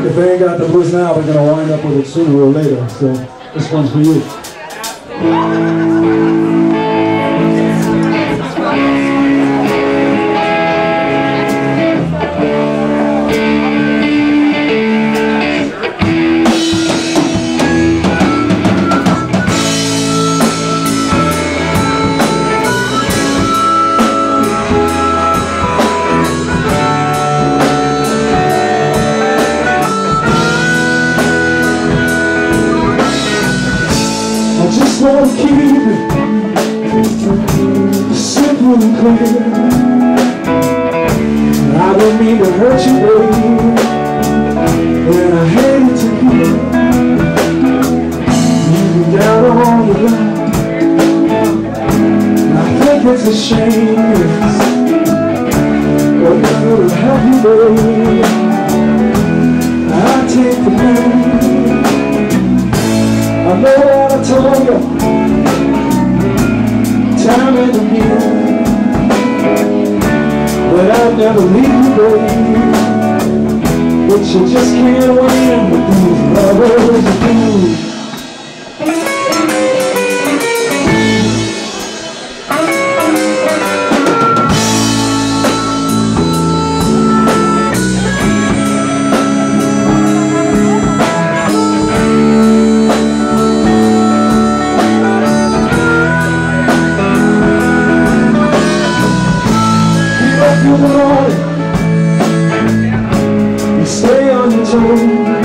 If they ain't got the blues now, they're gonna wind up with it sooner or later. So this one's for you. Just want to keep it simple and clear. I don't mean to hurt you, baby, and I hate to hear you be down on your luck. I think it's a shame, but it'll help you, baby. I take the blame. I know that I told you time and again that I'd never leave you, baby, but you just can't win with these lovers again. You stay on your toes.